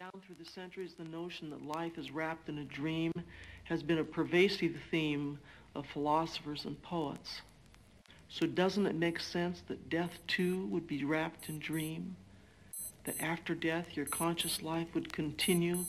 Down through the centuries, the notion that life is wrapped in a dream has been a pervasive theme of philosophers and poets. So doesn't it make sense that death too would be wrapped in dream? That after death your conscious life would continue?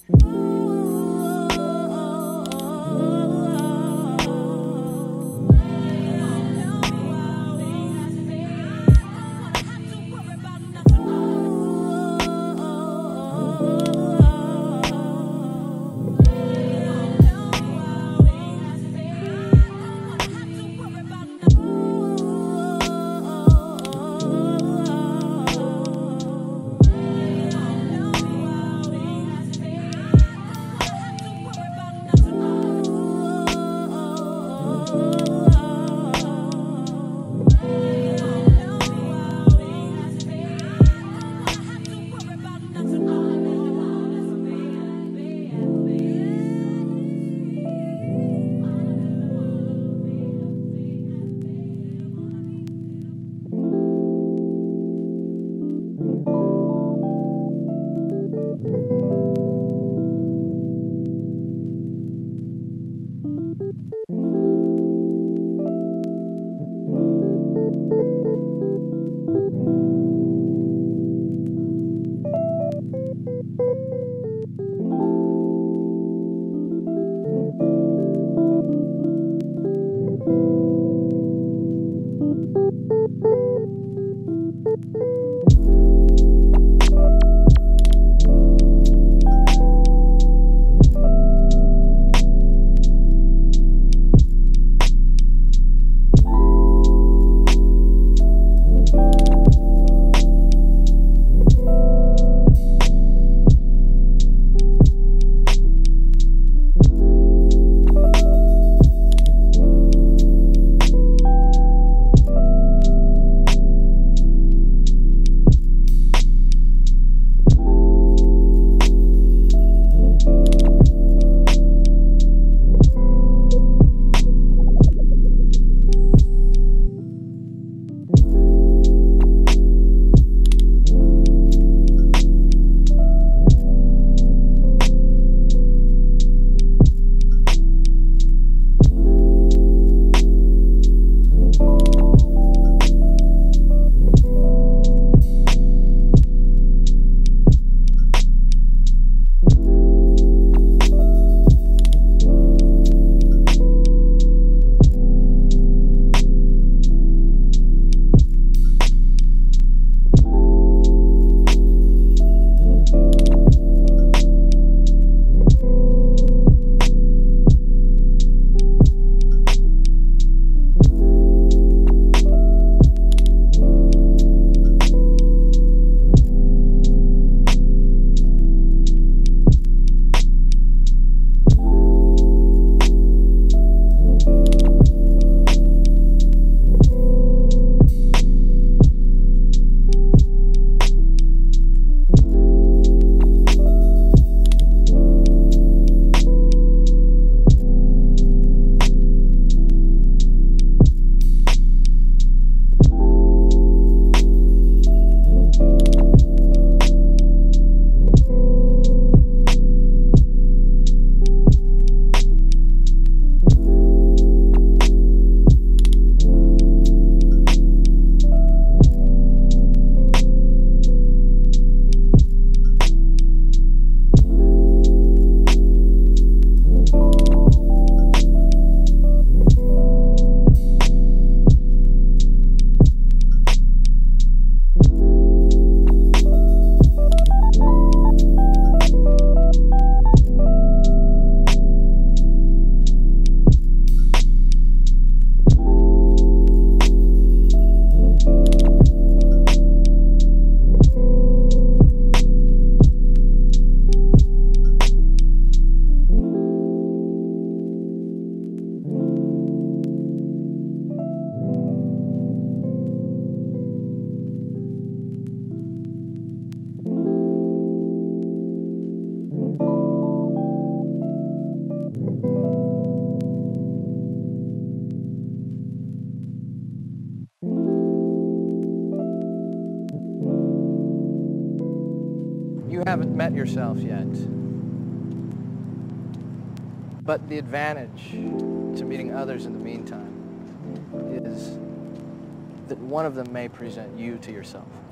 You haven't met yourself yet. But the advantage to meeting others in the meantime is that one of them may present you to yourself.